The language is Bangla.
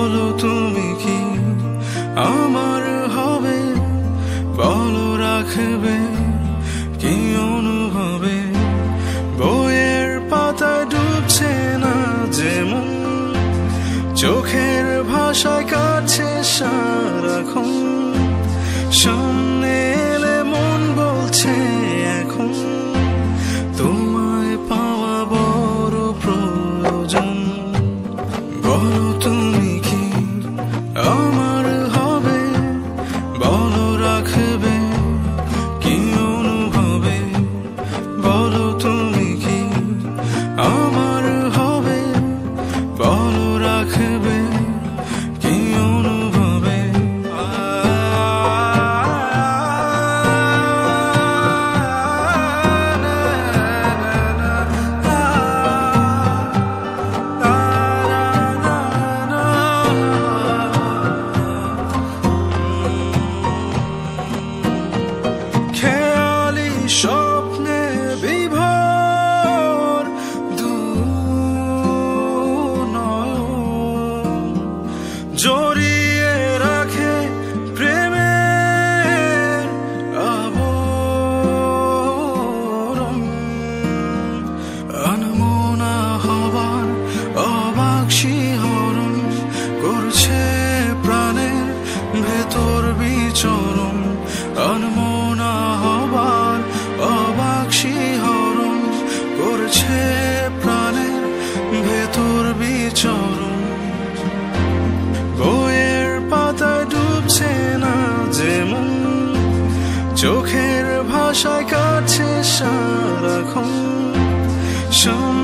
বলো তুমি কি আমার হবে, বলো রাখবে কি অনুভবে। বইয়ের পাতায় ডুবছে না যেমন, চোখের ভাষায় কাছে সারাক্ষণ। সামনে এলে মন বলছে এখন, তোমায় পাওয়া বড় প্রয়োজন। বলো তুমি কি আমার হবে, বলো রাখবে কি অনুভবে। বলো তুমি কি আমার হবে, বলো রাখবে কি অনুভবে। খেয়ালি স্বপ্নে বিভোর দুনয়ন, জড়িয়ে রাখে প্রেমের আবরণ। আনমনা হবার অবাক শিহরণ করছে প্রাণের ভেতর বিচরণ। আনমনা হবার অবাক শিহরণ করছে প্রাণের ভেতর বিচরণ। বইয়ের পাতায় ডুবছে না যেমন, চোখের ভাষায় কাছে সারাক্ষণ।